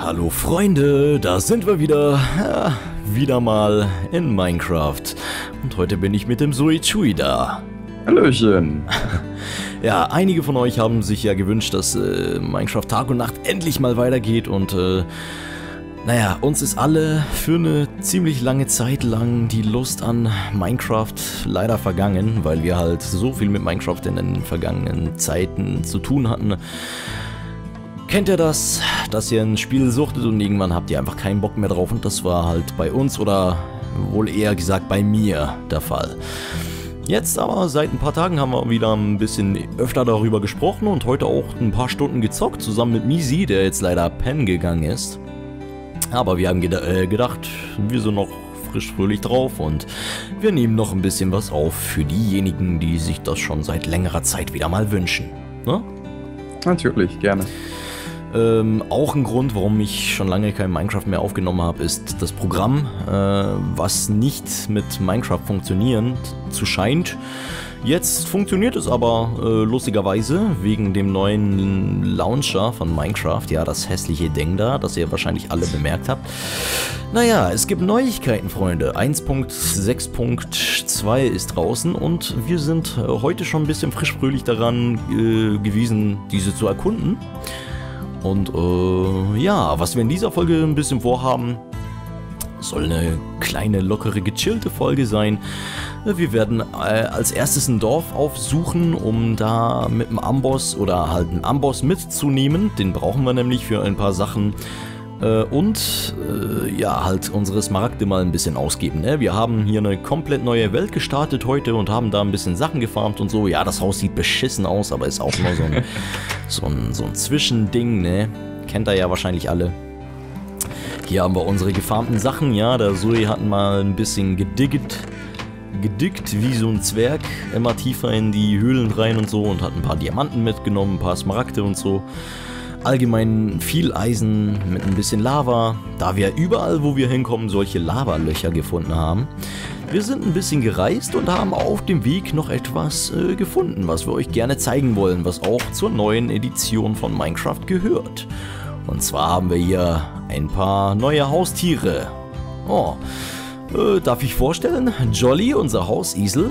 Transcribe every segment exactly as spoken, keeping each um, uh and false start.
Hallo Freunde, da sind wir wieder, ja, wieder mal in Minecraft. Und heute bin ich mit dem Zoichui da. Hallöchen. Ja, einige von euch haben sich ja gewünscht, dass äh, Minecraft Tag und Nacht endlich mal weitergeht. Und äh, naja, uns ist alle für eine ziemlich lange Zeit lang die Lust an Minecraft leider vergangen, weil wir halt so viel mit Minecraft in den vergangenen Zeiten zu tun hatten. Kennt ihr das, dass ihr ein Spiel suchtet und irgendwann habt ihr einfach keinen Bock mehr drauf, und das war halt bei uns oder wohl eher gesagt bei mir der Fall. Jetzt aber seit ein paar Tagen haben wir wieder ein bisschen öfter darüber gesprochen und heute auch ein paar Stunden gezockt, zusammen mit Misi, der jetzt leider pennen gegangen ist. Aber wir haben geda äh, gedacht, wir sind noch frisch fröhlich drauf und wir nehmen noch ein bisschen was auf für diejenigen, die sich das schon seit längerer Zeit wieder mal wünschen. Ne? Natürlich, gerne. Ähm, auch ein Grund, warum ich schon lange kein Minecraft mehr aufgenommen habe, ist das Programm, äh, was nicht mit Minecraft funktionieren zu scheint. Jetzt funktioniert es aber äh, lustigerweise wegen dem neuen Launcher von Minecraft, ja, das hässliche Ding da, das ihr wahrscheinlich alle bemerkt habt. Naja, es gibt Neuigkeiten, Freunde. eins Punkt sechs Punkt zwei ist draußen und wir sind äh, heute schon ein bisschen frisch fröhlich daran äh, gewesen, diese zu erkunden. Und äh, ja, was wir in dieser Folge ein bisschen vorhaben, soll eine kleine, lockere, gechillte Folge sein. Wir werden äh, als erstes ein Dorf aufsuchen, um da mit einem Amboss oder halt einen Amboss mitzunehmen. Den brauchen wir nämlich für ein paar Sachen. Äh, und äh, ja, halt unsere Smaragde mal ein bisschen ausgeben. Ne? Wir haben hier eine komplett neue Welt gestartet heute und haben da ein bisschen Sachen gefarmt und so. Ja, das Haus sieht beschissen aus, aber ist auch nur so ein, so ein, so ein Zwischending, ne? Kennt ihr ja wahrscheinlich alle. Hier haben wir unsere gefarmten Sachen, ja. Der Zoe hat mal ein bisschen gediggt, gedickt wie so ein Zwerg, immer tiefer in die Höhlen rein und so und hat ein paar Diamanten mitgenommen, ein paar Smaragde und so. Allgemein viel Eisen mit ein bisschen Lava, da wir überall, wo wir hinkommen, solche Lavalöcher gefunden haben. Wir sind ein bisschen gereist und haben auf dem Weg noch etwas äh, gefunden, was wir euch gerne zeigen wollen, was auch zur neuen Edition von Minecraft gehört. Und zwar haben wir hier ein paar neue Haustiere. Oh, äh, darf ich vorstellen? Jolly, unser Hausesel.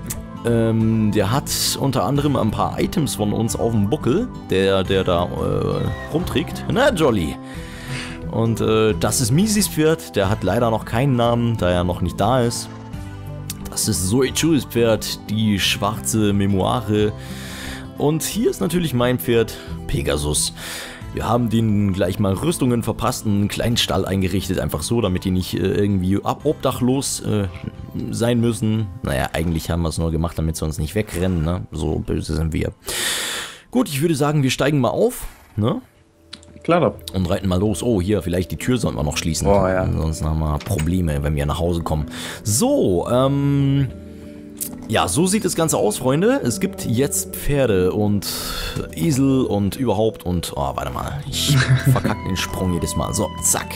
Ähm, der hat unter anderem ein paar Items von uns auf dem Buckel, der, der da äh, rumträgt. Na, Jolly. Und äh, das ist Misis Pferd, der hat leider noch keinen Namen, da er noch nicht da ist. Das ist Zoichuis Pferd, die schwarze Memoire. Und hier ist natürlich mein Pferd, Pegasus. Wir haben denen gleich mal Rüstungen verpasst, einen kleinen Stall eingerichtet, einfach so, damit die nicht äh, irgendwie obdachlos äh, sein müssen. Naja, eigentlich haben wir es nur gemacht, damit sie uns nicht wegrennen, ne? So böse sind wir. Gut, ich würde sagen, wir steigen mal auf, ne? Klar doch. Und reiten mal los. Oh, hier, vielleicht die Tür sollten wir noch schließen. Oh, ja. Ansonsten haben wir Probleme, wenn wir nach Hause kommen. So, ähm... ja, so sieht das Ganze aus, Freunde. Es gibt jetzt Pferde und Esel und überhaupt und... oh, warte mal. Ich verkacke den Sprung jedes Mal. So, zack.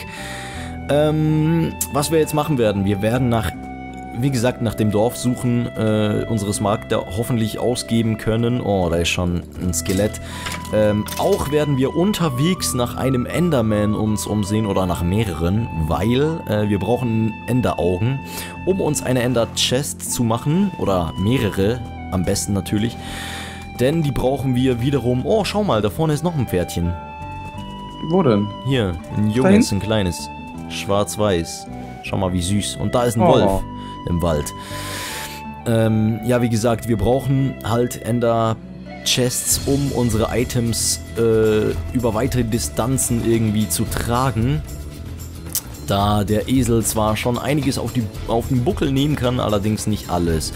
Ähm, was wir jetzt machen werden, wir werden nach... wie gesagt, nach dem Dorf suchen, äh, unseres Smaragde hoffentlich ausgeben können. Oh, da ist schon ein Skelett. Ähm, auch werden wir unterwegs nach einem Enderman uns umsehen oder nach mehreren, weil äh, wir brauchen Enderaugen, um uns eine Ender-Chest zu machen. Oder mehrere, am besten natürlich. Denn die brauchen wir wiederum... oh, schau mal, da vorne ist noch ein Pferdchen. Wo denn? Hier, ein junges, ein kleines. Schwarz-weiß. Schau mal, wie süß. Und da ist ein oh. Wolf im Wald. Ähm, ja, wie gesagt, wir brauchen halt Ender-Chests, um unsere Items äh, über weitere Distanzen irgendwie zu tragen. Da der Esel zwar schon einiges auf, die, auf den Buckel nehmen kann, allerdings nicht alles.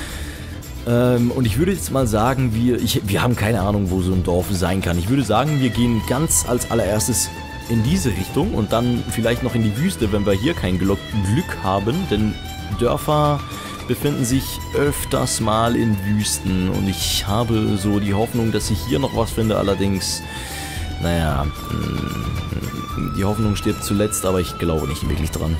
Ähm, und ich würde jetzt mal sagen, wir, ich, wir haben keine Ahnung, wo so ein Dorf sein kann. Ich würde sagen, wir gehen ganz als allererstes in diese Richtung und dann vielleicht noch in die Wüste, wenn wir hier kein Glück, Glück haben, denn Dörfer befinden sich öfters mal in Wüsten und ich habe so die Hoffnung, dass ich hier noch was finde, allerdings, naja, die Hoffnung stirbt zuletzt, aber ich glaube nicht wirklich dran.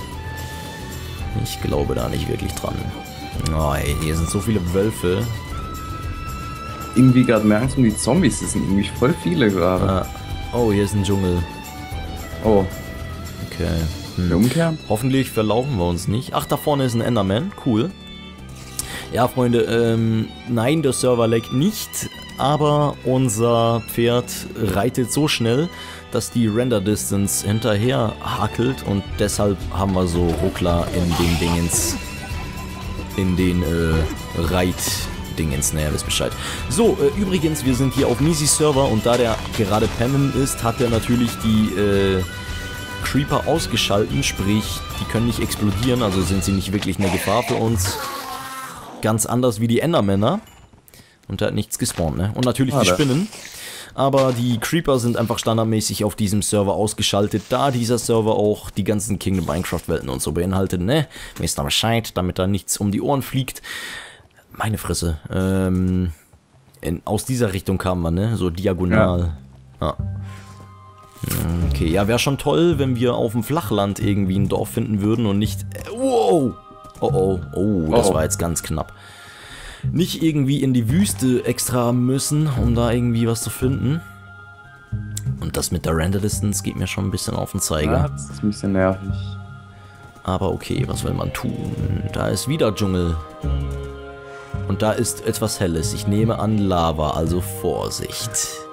Ich glaube da nicht wirklich dran. Oh ey, hier sind so viele Wölfe. Irgendwie gerade mehr Angst um die Zombies, das sind irgendwie voll viele gerade. Ah, oh, hier ist ein Dschungel. Oh, Okay. wir Hm. umkehren? Hoffentlich verlaufen wir uns nicht. Ach, da vorne ist ein Enderman. Cool. Ja, Freunde, ähm, nein, der Server leckt nicht, aber unser Pferd reitet so schnell, dass die Render Distance hinterher hakelt und deshalb haben wir so Ruckler in den Dingens, in den äh, Reit-Dingens, naja, wisst Bescheid. So, äh, übrigens, wir sind hier auf Misi Server und da der gerade pennen ist, hat er natürlich die, äh, Creeper ausgeschalten, sprich, die können nicht explodieren, also sind sie nicht wirklich eine Gefahr für uns. Ganz anders wie die Endermänner. Und da hat nichts gespawnt, ne? Und natürlich die Schade. Spinnen. Aber die Creeper sind einfach standardmäßig auf diesem Server ausgeschaltet, da dieser Server auch die ganzen Kingdom Minecraft Welten und so beinhaltet, ne? Wisst ihr Bescheid, damit da nichts um die Ohren fliegt. Meine Fresse. Ähm, in, aus dieser Richtung kamen wir, ne? So diagonal. Ja. Okay, ja, wäre schon toll, wenn wir auf dem Flachland irgendwie ein Dorf finden würden und nicht... Äh, wow! Oh oh, oh, das Oh. war jetzt ganz knapp. Nicht irgendwie in die Wüste extra müssen, um da irgendwie was zu finden. Und das mit der Render Distance geht mir schon ein bisschen auf den Ja, Zeiger. das ist ein bisschen nervig. Aber okay, was will man tun? Da ist wieder Dschungel. Und da ist etwas Helles. Ich nehme an Lava, also Vorsicht.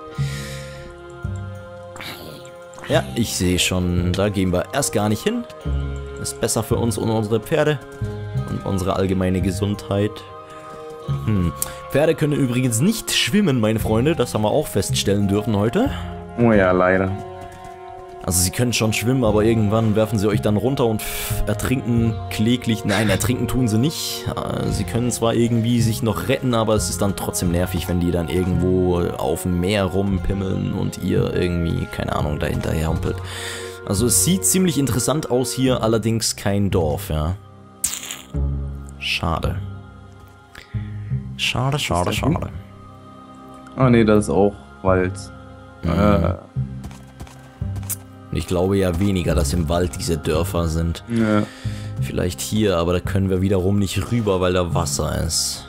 Ja, ich sehe schon, da gehen wir erst gar nicht hin. Ist besser für uns und unsere Pferde und unsere allgemeine Gesundheit. Hm. Pferde können übrigens nicht schwimmen, meine Freunde. Das haben wir auch feststellen dürfen heute. Oh ja, leider. Also sie können schon schwimmen, aber irgendwann werfen sie euch dann runter und pff, ertrinken kläglich. Nein, ertrinken tun sie nicht. Äh, Sie können zwar irgendwie sich noch retten, aber es ist dann trotzdem nervig, wenn die dann irgendwo auf dem Meer rumpimmeln und ihr irgendwie, keine Ahnung, dahinter herhumpelt. Also es sieht ziemlich interessant aus hier, allerdings kein Dorf, ja. Schade. Schade, schade, das denn? schade. Ah nee, das ist auch Wald. Mhm. Äh, Ich glaube ja weniger, dass im Wald diese Dörfer sind. ja. Vielleicht hier, aber da können wir wiederum nicht rüber, weil da Wasser ist.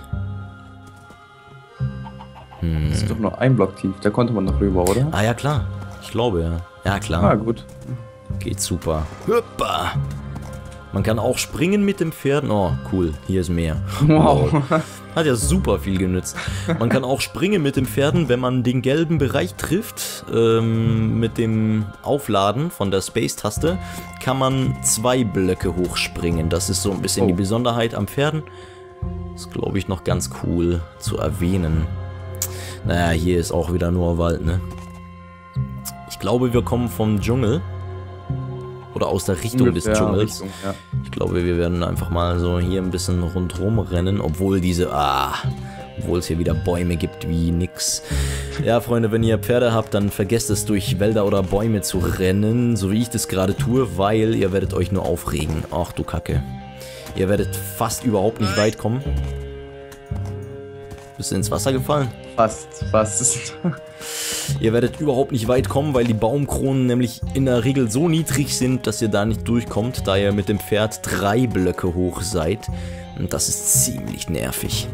Hm. Das ist doch nur ein Block tief, da konnte man noch rüber, oder? Ah ja, klar. Ich glaube ja. Ja, Ah, klar. gut. Geht super. Hoppa. Man kann auch springen mit dem Pferden. Oh, cool. Hier ist Meer. Wow. Hat ja super viel genützt. Man kann auch springen mit den Pferden, wenn man den gelben Bereich trifft. Ähm, mit dem Aufladen von der Space-Taste kann man zwei Blöcke hochspringen. Das ist so ein bisschen Oh. die Besonderheit am Pferden. Ist, glaube ich, noch ganz cool zu erwähnen. Naja, hier ist auch wieder nur Wald, ne? Ich glaube, wir kommen vom Dschungel. Oder aus der Richtung des Ungefähr Dschungels. Richtung, ja. Ich glaube, wir werden einfach mal so hier ein bisschen rundherum rennen, obwohl diese, ah, obwohl es hier wieder Bäume gibt wie nix. Ja, Freunde, wenn ihr Pferde habt, dann vergesst es, durch Wälder oder Bäume zu rennen, so wie ich das gerade tue, weil ihr werdet euch nur aufregen. Ach du Kacke. Ihr werdet fast überhaupt nicht weit kommen. Bist du ins Wasser gefallen? Fast, fast. Ihr werdet überhaupt nicht weit kommen, weil die Baumkronen nämlich in der Regel so niedrig sind, dass ihr da nicht durchkommt, da ihr mit dem Pferd drei Blöcke hoch seid. Und das ist ziemlich nervig.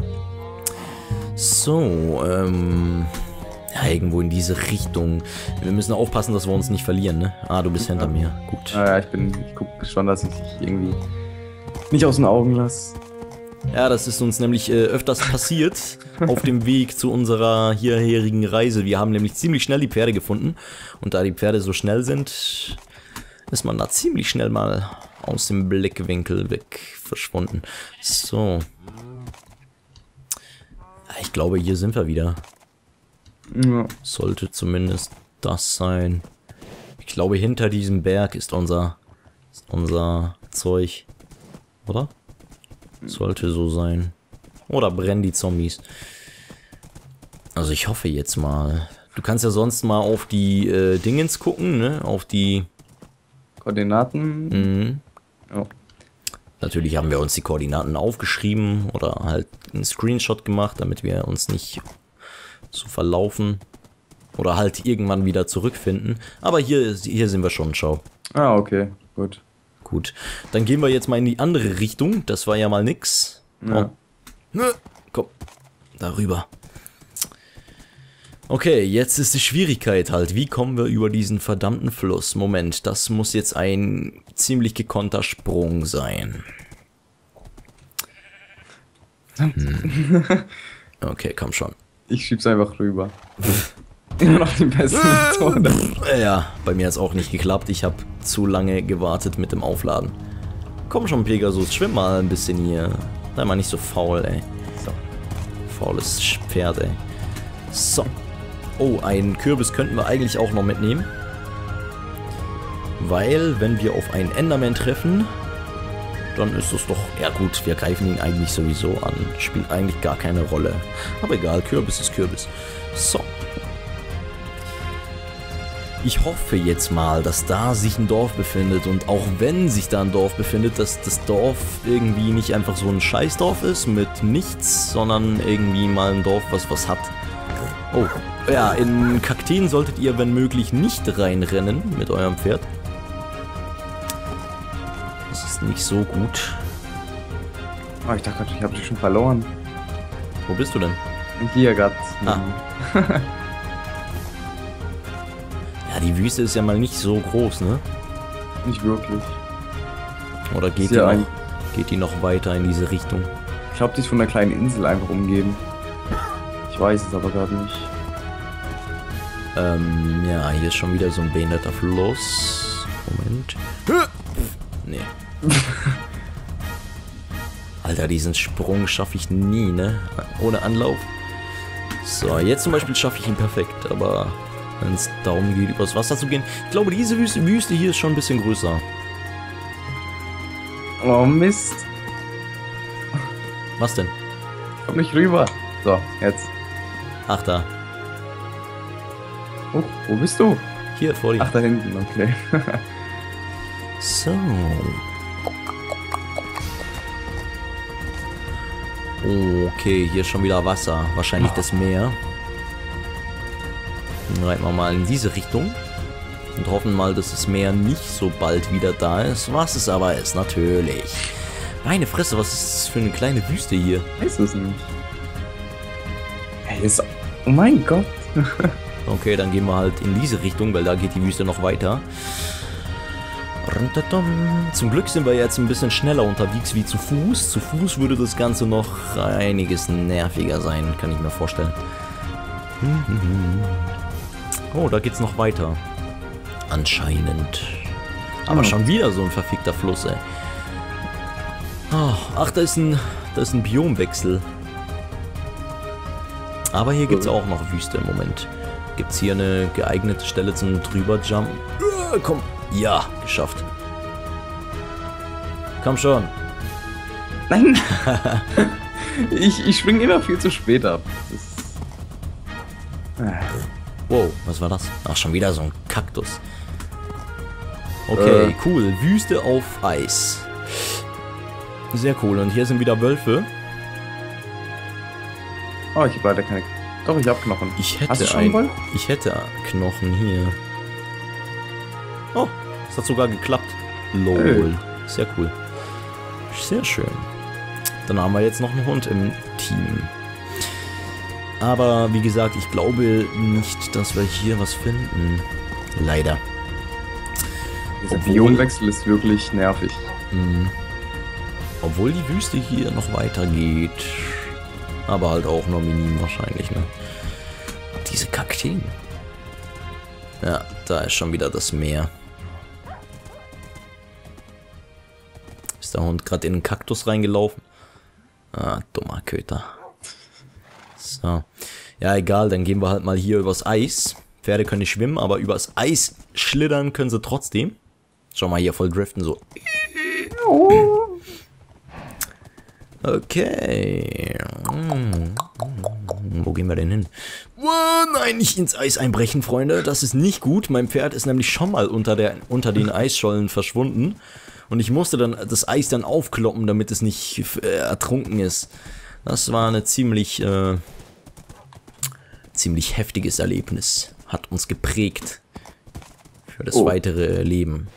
So, ähm... ja, irgendwo in diese Richtung. Wir müssen aufpassen, dass wir uns nicht verlieren, ne? Ah, du bist hinter mir. Gut. Naja, ich bin, ich gucke schon, dass ich dich irgendwie nicht aus den Augen lasse. Ja, das ist uns nämlich äh, öfters passiert auf dem Weg zu unserer hierherigen Reise. Wir haben nämlich ziemlich schnell die Pferde gefunden. Und da die Pferde so schnell sind, ist man da ziemlich schnell mal aus dem Blickwinkel weg verschwunden. So. Ich glaube, hier sind wir wieder. Ja. Sollte zumindest das sein. Ich glaube, hinter diesem Berg ist unser, ist unser Zeug. Oder? Sollte so sein. Oder brennen die Zombies. Also ich hoffe jetzt mal. Du kannst ja sonst mal auf die äh, Dingens gucken, ne? Auf die... Koordinaten. Mhm. Ja. Natürlich haben wir uns die Koordinaten aufgeschrieben oder halt einen Screenshot gemacht, damit wir uns nicht so verlaufen. Oder halt irgendwann wieder zurückfinden. Aber hier, hier sind wir schon, schau. Ah, okay, gut. Gut, dann gehen wir jetzt mal in die andere Richtung. Das war ja mal nix. Ja. Oh. Komm, darüber. Okay, jetzt ist die Schwierigkeit halt, wie kommen wir über diesen verdammten Fluss? Moment, das muss jetzt ein ziemlich gekonnter Sprung sein. Hm. Okay, komm schon. Ich schieb's einfach rüber. Immer noch die beste Methode. Ja, bei mir hat es auch nicht geklappt. Ich habe zu lange gewartet mit dem Aufladen. Komm schon, Pegasus, schwimm mal ein bisschen hier. Sei mal nicht so faul, ey. So. Faules Pferd, ey. So. Oh, einen Kürbis könnten wir eigentlich auch noch mitnehmen. Weil, wenn wir auf einen Enderman treffen, dann ist es doch... Ja gut, wir greifen ihn eigentlich sowieso an. Spielt eigentlich gar keine Rolle. Aber egal, Kürbis ist Kürbis. So. Ich hoffe jetzt mal, dass da sich ein Dorf befindet und auch wenn sich da ein Dorf befindet, dass das Dorf irgendwie nicht einfach so ein Scheißdorf ist mit nichts, sondern irgendwie mal ein Dorf, was was hat. Oh, ja, in Kakteen solltet ihr, wenn möglich, nicht reinrennen mit eurem Pferd. Das ist nicht so gut. Oh, ich dachte, ich habe dich schon verloren. Wo bist du denn? Hier, Gott. Ah. Ja, die Wüste ist ja mal nicht so groß, ne? Nicht wirklich. Oder geht, die ja noch, geht die noch weiter in diese Richtung? Ich glaube, die ist von einer kleinen Insel einfach umgeben. Ich weiß es aber gerade nicht. Ähm, ja, hier ist schon wieder so ein behinderter Fluss. Moment. Nee. Alter, diesen Sprung schaffe ich nie, ne? Ohne Anlauf. So, jetzt zum Beispiel schaffe ich ihn perfekt, aber wenn es darum geht, übers Wasser zu gehen. Ich glaube, diese Wüste, Wüste hier ist schon ein bisschen größer. Oh, Mist. Was denn? Komm nicht rüber. So, jetzt. Ach, da. Oh, wo bist du? Hier, vor dir. Ach, da hinten, okay. So. Okay, hier ist schon wieder Wasser. Wahrscheinlich das Meer. Dann reiten wir mal in diese Richtung. Und hoffen mal, dass das Meer nicht so bald wieder da ist. Was es aber ist, natürlich. Meine Fresse, was ist das für eine kleine Wüste hier? Weiß es nicht. Hey, ist... Oh mein Gott. Okay, dann gehen wir halt in diese Richtung, weil da geht die Wüste noch weiter. Zum Glück sind wir jetzt ein bisschen schneller unterwegs wie zu Fuß. Zu Fuß würde das Ganze noch einiges nerviger sein, kann ich mir vorstellen. Oh, da geht's noch weiter. Anscheinend. Aber schon wieder so ein verfickter Fluss, ey. Ach, da ist ein, da ist ein Biomwechsel. Aber hier gibt's auch noch Wüste im Moment. Gibt's hier eine geeignete Stelle zum drüberjumpen? Äh, komm. Ja, geschafft. Komm schon. Nein. ich ich springe immer viel zu spät ab. Das... Wow, was war das? Ach, schon wieder so ein Kaktus. Okay, äh. cool. Wüste auf Eis. Sehr cool. Und hier sind wieder Wölfe. Oh, ich habe leider keine... Doch, ich habe Knochen. Ich hätte Hast du schon ein... Wolf? Ich hätte Knochen hier. Oh, das hat sogar geklappt. Lol. Hey. Sehr cool. Sehr schön. Dann haben wir jetzt noch einen Hund im Team. Aber wie gesagt, ich glaube nicht, dass wir hier was finden. Leider. Dieser Biomwechsel ist wirklich nervig. Mh. Obwohl die Wüste hier noch weitergeht. Aber halt auch nur minim wahrscheinlich, ne? Diese Kakteen. Ja, da ist schon wieder das Meer. Ist der Hund gerade in den Kaktus reingelaufen? Ah, dummer Köter. So. Ja, egal, dann gehen wir halt mal hier übers Eis. Pferde können nicht schwimmen, aber übers Eis schlittern können sie trotzdem. Schau mal hier, voll driften so. Okay. Wo gehen wir denn hin? Oh, nein, nicht ins Eis einbrechen, Freunde. Das ist nicht gut. Mein Pferd ist nämlich schon mal unter, der, unter den Eisschollen verschwunden. Und ich musste dann das Eis dann aufkloppen, damit es nicht äh, ertrunken ist. Das war eine ziemlich, äh, ziemlich heftiges Erlebnis. Hat uns geprägt für das oh. weitere Leben.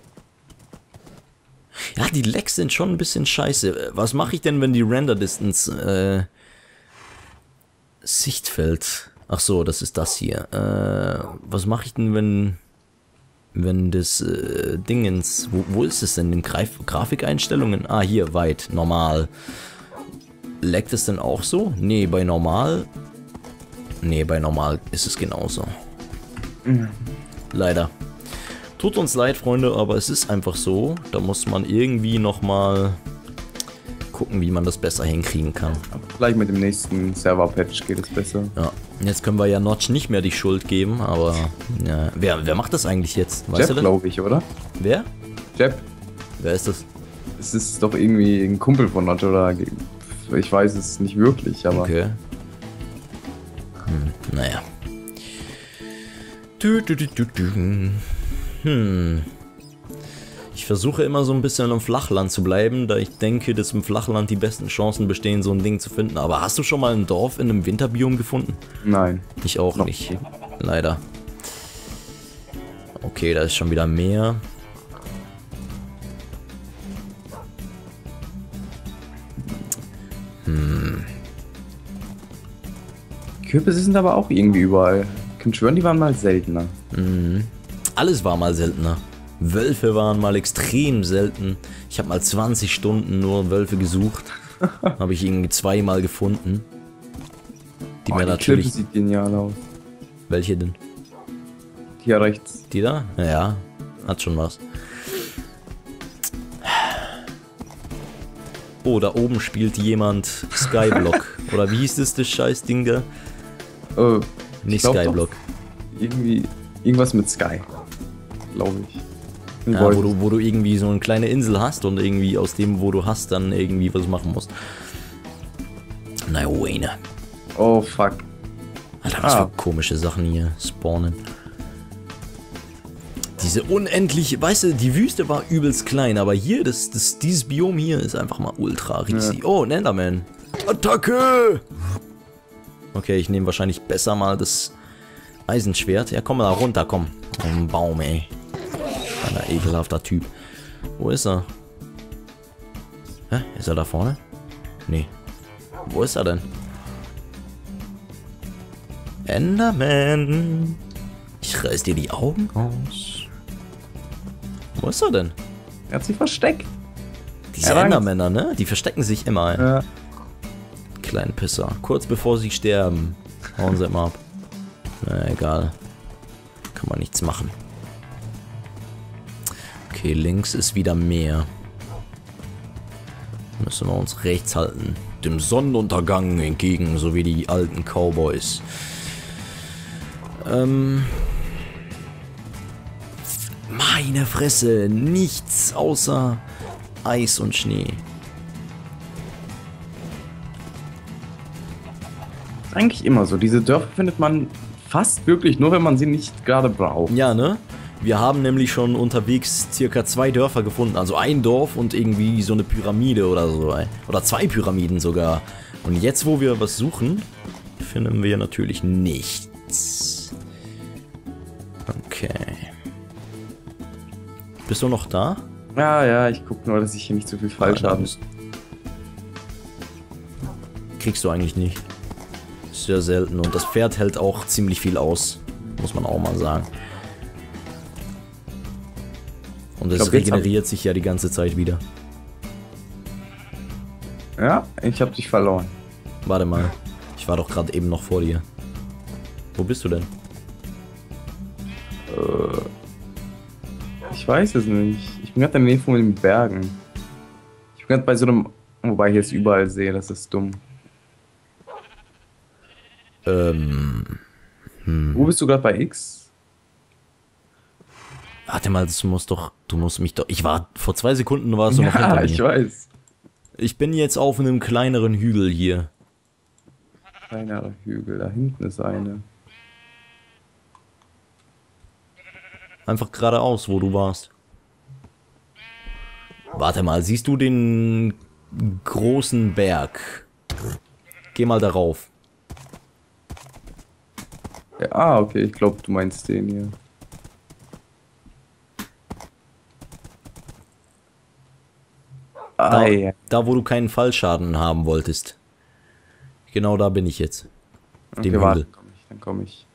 Ja, die Lags sind schon ein bisschen scheiße. Was mache ich denn, wenn die Render Distance äh, Sichtfeld Ach so, das ist das hier. Äh, was mache ich denn, wenn... Wenn das äh, Dingens... Wo, wo ist es denn? In Graf Grafikeinstellungen? Ah, hier, weit, normal. Leckt es denn auch so? Nee, bei normal... Nee, bei normal ist es genauso. Mhm. Leider. Tut uns leid, Freunde, aber es ist einfach so. Da muss man irgendwie nochmal gucken, wie man das besser hinkriegen kann. Aber vielleicht mit dem nächsten Server-Patch geht es besser. Ja, jetzt können wir ja Notch nicht mehr die Schuld geben, aber ja. Wer, wer macht das eigentlich jetzt? Weißt Jeff, du das? glaube ich, oder? Wer? Jeff. Wer ist das? Es ist doch irgendwie ein Kumpel von Notch, oder? Ich weiß es nicht wirklich, aber... Okay. Hm, naja. Du, du, du, du, du. Hm. Ich versuche immer so ein bisschen im Flachland zu bleiben, da ich denke, dass im Flachland die besten Chancen bestehen, so ein Ding zu finden. Aber hast du schon mal ein Dorf in einem Winterbiom gefunden? Nein. Ich auch Noch nicht. nicht. Leider. Okay, da ist schon wieder mehr. Hm. Kürbisse sind aber auch irgendwie überall. Ich kann schwören, die waren mal seltener. Mhm. Alles war mal seltener. Wölfe waren mal extrem selten. Ich habe mal zwanzig Stunden nur Wölfe gesucht. Habe ich irgendwie zweimal gefunden. Die Oh, mir die natürlich... Klippe sieht genial aus. Welche denn? Hier rechts. Die da? Ja, hat schon was. Oh, da oben spielt jemand Skyblock. Oder wie hieß das, das Scheißding da? Äh, Nicht glaub Skyblock. doch Irgendwie... Irgendwas mit Sky. Glaube ich. Ich Ja, weiß wo es. du, wo du irgendwie so eine kleine Insel hast und irgendwie aus dem, wo du hast, dann irgendwie was machen musst. Na, Wayne. Oh, fuck. Alter, was Ah. für komische Sachen hier spawnen. Diese unendliche, weißt du, die Wüste war übelst klein, aber hier, das, das, dieses Biom hier ist einfach mal ultra riesig. Oh, ein Enderman. Attacke! Okay, ich nehme wahrscheinlich besser mal das Eisenschwert. Ja, komm mal da runter, komm. Ein Baum, ey. Ein ekelhafter Typ. Wo ist er? Hä? Ist er da vorne? Nee. Wo ist er denn? Enderman. Ich reiß dir die Augen aus. Wo ist er denn? Er hat sich versteckt. Diese Er rankt. Endermänner, ne? Die verstecken sich immer. Ey. Ja. Kleinen Pisser. Kurz bevor sie sterben. Hauen sie immer ab. Na, egal. Kann man nichts machen. Okay, links ist wieder Meer. Müssen wir uns rechts halten. Dem Sonnenuntergang entgegen, so wie die alten Cowboys. Ähm... Meine Fresse, nichts außer Eis und Schnee. Ist eigentlich immer so. Diese Dörfer findet man fast wirklich nur, wenn man sie nicht gerade braucht. Ja, ne? Wir haben nämlich schon unterwegs circa zwei Dörfer gefunden. Also ein Dorf und irgendwie so eine Pyramide oder so. Ey. Oder zwei Pyramiden sogar. Und jetzt, wo wir was suchen, finden wir natürlich nichts. Okay. Bist du noch da? Ja, ja, ich gucke nur, dass ich hier nicht so viel falsch Ja, habe. bist- Kriegst du eigentlich nicht. Sehr selten. Und das Pferd hält auch ziemlich viel aus. Muss man auch mal sagen. Und es glaub, jetzt hab- regeneriert sich ja die ganze Zeit wieder. Ja, ich habe dich verloren. Warte mal. Ich war doch gerade eben noch vor dir. Wo bist du denn? Äh, ich weiß es nicht. Ich bin gerade in der Nähe von den Bergen. Ich bin gerade bei so einem... Wobei ich jetzt überall sehe, das ist dumm. Ähm. Wo bist du gerade bei X? Warte mal, du musst doch. Du musst mich doch. Ich war. Vor zwei Sekunden warst du noch hinter Ja, mir. ich weiß. Ich bin jetzt auf einem kleineren Hügel hier. Kleinerer Hügel, da hinten ist eine. Einfach geradeaus, wo du warst. Warte mal, siehst du den großen Berg? Geh mal darauf. Ja, ah, okay, ich glaube, du meinst den hier. Da, Ah, ja. da, wo du keinen Fallschaden haben wolltest. Genau da bin ich jetzt. Auf dem Okay, warte, Hügel. komm ich, dann Dann komme ich.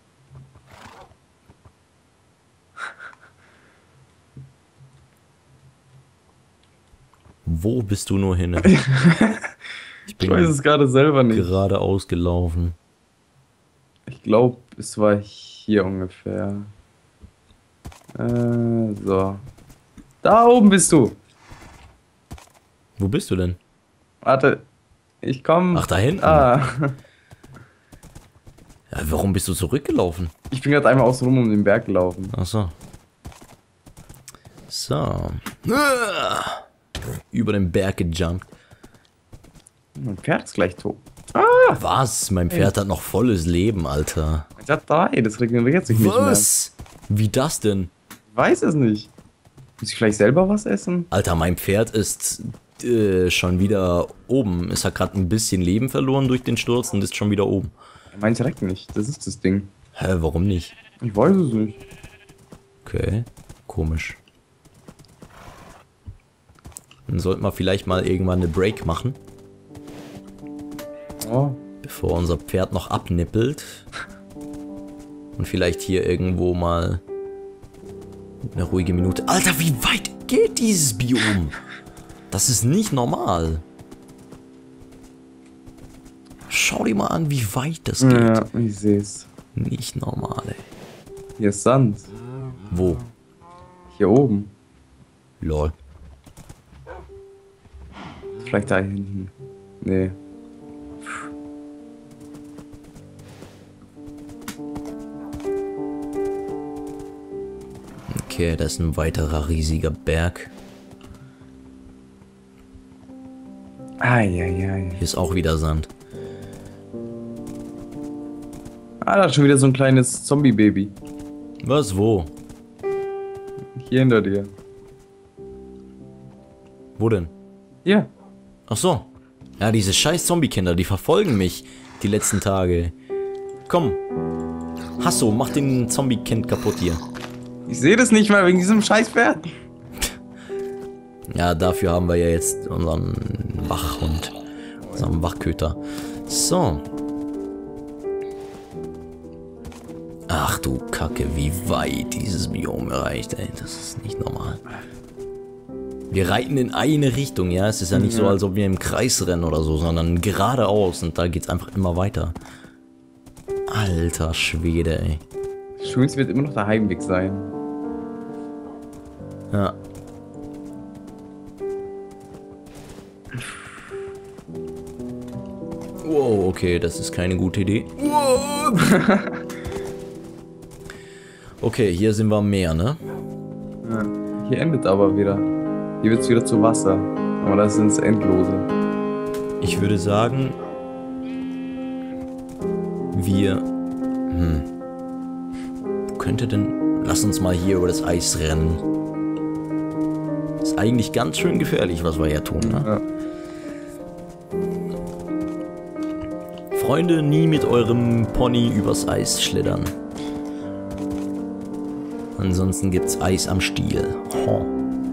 Wo bist du nur hin? Ich, ich weiß es gerade selber nicht. Geradeaus gelaufen. Ich glaube, es war hier ungefähr. Äh, so. Da oben bist du. Wo bist du denn? Warte, ich komme. Ach, da hinten? Ah. Ja, warum bist du zurückgelaufen? Ich bin gerade einmal außen rum um den Berg gelaufen. Ach so. So. Über den Berg gejumpt. Mein Pferd ist gleich tot. Was? Mein Pferd hat noch volles Leben, Alter. Es hat drei, das regeneriert sich nicht mehr. Was? Wie das denn? Ich weiß es nicht. Muss ich vielleicht selber was essen? Alter, mein Pferd ist äh, schon wieder oben. Es hat gerade ein bisschen Leben verloren durch den Sturz und ist schon wieder oben. Meins direkt nicht, das ist das Ding. Hä, warum nicht? Ich weiß es nicht. Okay, komisch. Dann sollten wir vielleicht mal irgendwann eine Break machen. Oh. Bevor unser Pferd noch abnippelt. Und vielleicht hier irgendwo mal eine ruhige Minute. Alter, wie weit geht dieses Biom? Das ist nicht normal. Schau dir mal an, wie weit das geht. Ja, ich sehe es. Nicht normal, ey. Hier ist Sand. Wo? Hier oben. Lol. Vielleicht da hinten. Nee. Okay, da ist ein weiterer riesiger Berg. Eieiei. Hier ist auch wieder Sand. Ah, da ist schon wieder so ein kleines Zombie-Baby. Was, wo? Hier hinter dir. Wo denn? Hier. Ach so. Ja, diese scheiß Zombie-Kinder, die verfolgen mich die letzten Tage. Komm. Hasso, mach den Zombie-Kind kaputt hier. Ich sehe das nicht mal wegen diesem scheiß Pferd. Ja, dafür haben wir ja jetzt unseren Wachhund. Unseren Wachköter. So. Ach du Kacke, wie weit dieses Biom erreicht, ey. Das ist nicht normal. Wir reiten in eine Richtung, ja. Es ist ja nicht so, als ob wir im Kreis rennen oder so, sondern geradeaus und da geht's einfach immer weiter. Alter Schwede, ey. Schulz wird immer noch der Heimweg sein. Ja. Wow, okay, das ist keine gute Idee. Okay, hier sind wir am Meer, ne? Ja. Hier endet aber wieder. Hier wird es wieder zu Wasser. Aber das ist ins Endlose. Ich würde sagen, wir... Hm. Wo könnte denn... Lass uns mal hier über das Eis rennen. Ist eigentlich ganz schön gefährlich, was wir hier tun, ne? Ja. Freunde, nie mit eurem Pony übers Eis schlittern. Ansonsten gibt's Eis am Stiel. Oh.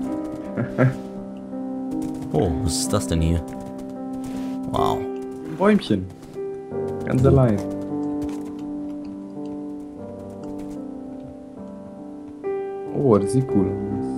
Oh, was ist das denn hier? Wow. Ein Bäumchen. Ganz allein. Oh, das sieht cool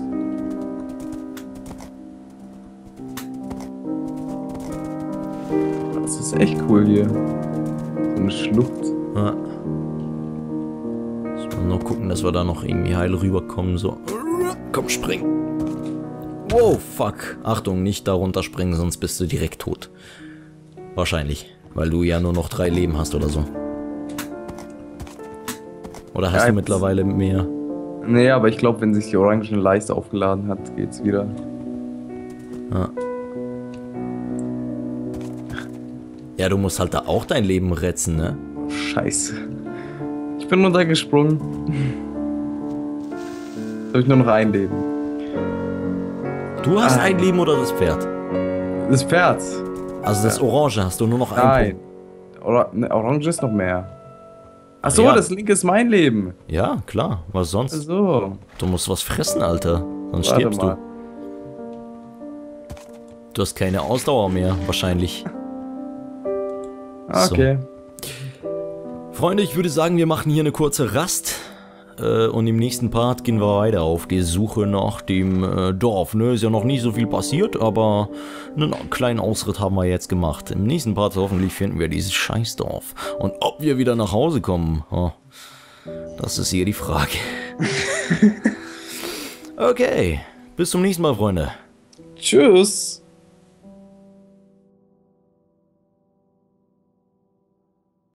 aus. Das ist echt cool hier. So eine Schlucht. Ja. Müssen wir nur gucken, dass wir da noch irgendwie heil rüberkommen. So. Komm, spring. Wow, fuck. Achtung, nicht da runterspringen, sonst bist du direkt tot. Wahrscheinlich. Weil du ja nur noch drei Leben hast oder so. Oder hast Ja, du jetzt- mittlerweile mehr? Nee, aber ich glaube, wenn sich die orange Leiste aufgeladen hat, geht's wieder. Ja. Ja, du musst halt da auch dein Leben retzen, ne? Scheiße. Ich bin runtergesprungen. Jetzt habe ich nur noch ein Leben. Du hast Ah. ein Leben oder das Pferd? Das Pferd. Also das Orange hast du nur noch ein Nein. Ora ne, Orange ist noch mehr. Achso, Ja. das linke ist mein Leben. Ja, klar. Was sonst? So. Du musst was fressen, Alter. Sonst Warte stirbst mal. du. Du hast keine Ausdauer mehr, wahrscheinlich. Ah, So. okay. Freunde, ich würde sagen, wir machen hier eine kurze Rast. Äh, und im nächsten Part gehen wir weiter auf die Suche nach dem äh, Dorf. Ne, ist ja noch nicht so viel passiert, aber einen kleinen Ausritt haben wir jetzt gemacht. Im nächsten Part hoffentlich finden wir dieses Scheißdorf. Und ob wir wieder nach Hause kommen, oh, das ist hier die Frage. Okay, bis zum nächsten Mal, Freunde. Tschüss.